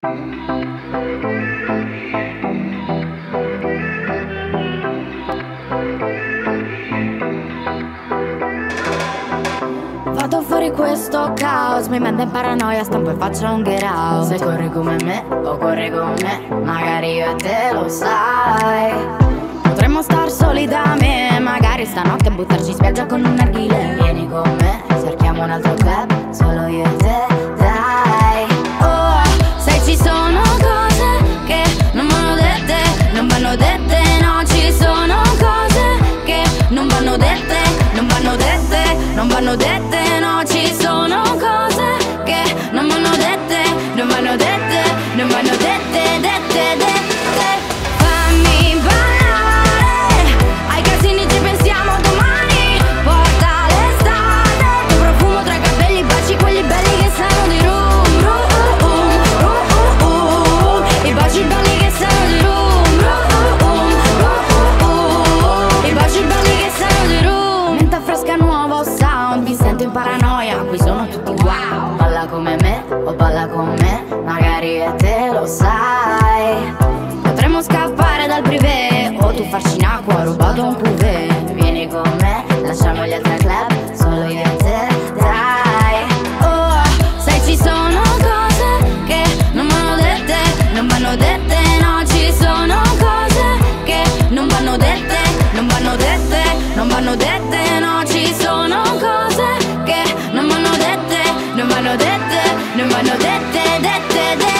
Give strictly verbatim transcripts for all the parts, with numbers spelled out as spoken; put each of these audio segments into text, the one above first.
Vado fuori questo caos, mi mette in paranoia, stampo e faccio un get out. Se corri come me o corri con me, magari io e te lo sai. Potremmo star soli da me, magari stanotte buttarci in spiaggia con un narghile. Vieni con me, cerchiamo un altro club, solo io e te, dai. Oh, sai ci sono cose che non vanno dette, non vanno dette, no, ci sono cose che non vanno dette, non vanno dette, non vanno dette, no, ci sono cose che non vanno dette, non vanno dette, non vanno dette, dette, dette. Fammi ballare, ai casini ci pensiamo domani, porta l'estate, tuo profumo tra i capelli, baci quelli belli che sanno di rum, rum, rum, rum, rum, rum. I baci belli che sanno di rum, rum, rum, rum, rum. I baci belli che sanno di rum. Menta fresca, nuovo sound, mi sento in paranoia, qui sono tutti wow. Balla come me o balla con me, magari io e te lo sai. Potremmo scappare dal privé, o tu farci in acqua, ho rubato un cuvée. Vieni con me, lasciamo gli altri club, solo io e te, dai. Oh, sai ci sono cose che non vanno dette, non vanno dette, no, ci sono cose che non vanno dette, non vanno dette, non vanno dette, no, ci sono cose che non vanno dette, non vanno dette, non vanno dette, dette, dette.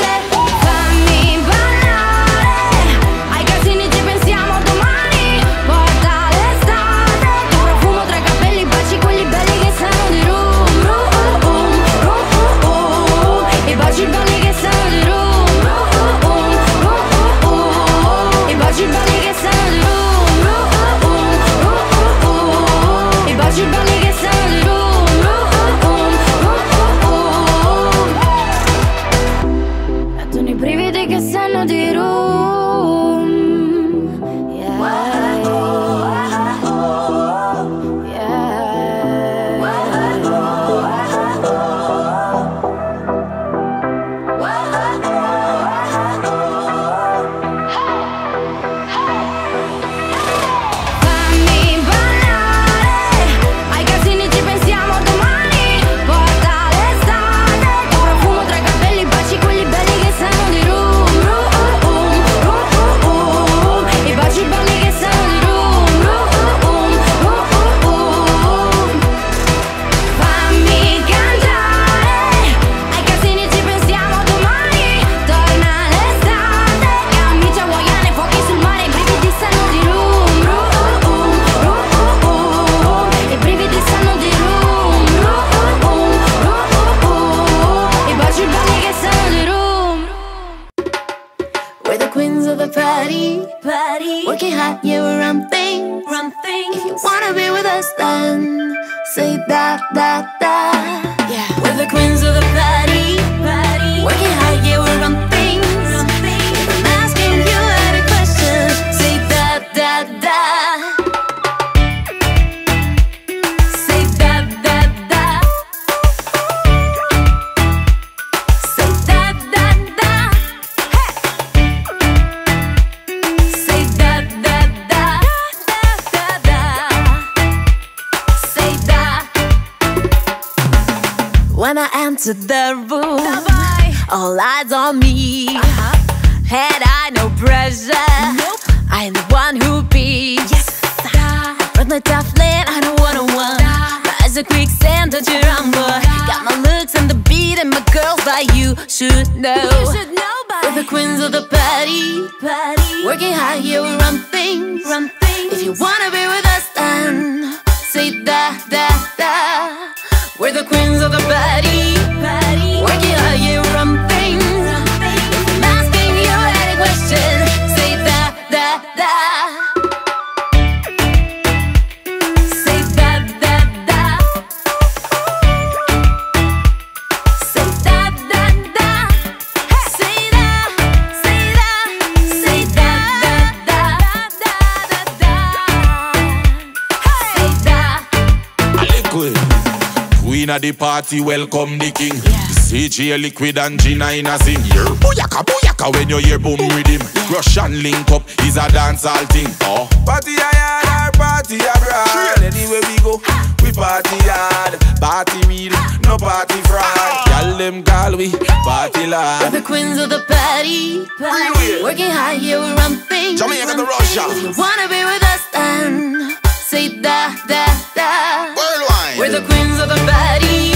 Fammi ballare, ai casini ci pensiamo domani, porta l'estate, tuo profumo tra i capelli, baci quelli belli che sanno di rum, rum, rum, rum, rum. I baci belli che sanno di rum, rum, rum, rum, rum. I baci belli che sanno di rum, rum, rum, rum, rum. I baci belli che sanno di rum, rum, rum, rum, rum. Mettono i brividi che sanno di rum, yeah, fammi ballare, ai casini ci pensiamo domani, porta l'estate, tuo profumo tra i capelli, baci quelli belli che sanno di rum, rum, rum, rum, rum. I baci belli che sanno di rum, rum, rum, rum, rum. Fammi cantare, ai casini ci pensiamo domani, torna l'estate, e amici hawaiane, fuochi sul mare, i brividi sanno di rum, rum, rum, rum, rum. I brividi sanno di rum, rum, rum, rum, rum. I baci belli che sanno di rum. We're the queens of the party, party. Working hard, yeah, we run things, run things. If you wanna be with us, then say that, that, that. Yeah, we're the queens of the party, party. Working hard, yeah, we run things, run things. If I'm asking you any question, say that, that, that. Say that, that, that. Say that, that, that. Say that, that, that. Say that. When I entered the room, all eyes on me. Had I no pressure? I am the one who beats. With my tough land, I don't wanna one. My eyes are quicksand, don't you rumble. Got my looks and the beat and my girls, but you should know. We're the queens of the party, party. Working hard, yeah, we run things, run things. If you wanna be with us, then say that, that, that. We're the queens of the party, party. Working hard, yeah, we run things, run things. If I'm asking you any question, say that, that, that. Say that, that, that. Say that, that, that. Say that, say that, say that, that, that, that, that. Say that. Queen of the party, welcome the king. D J Liquid and Gina in a sing. Booyaka, booyaka when you hear boom rhythm. Russian link up is a dancehall thing. Oh, party hard, party abroad. Anywhere we go, we party hard. Party real, no party fraud. Y'all them call we party lad. We're the queens of the party, party. Working hard, yeah, we run things. Jamaica to Russia. If you wanna be with us, then say da, da, da. Worldwide. We're the queens of the party.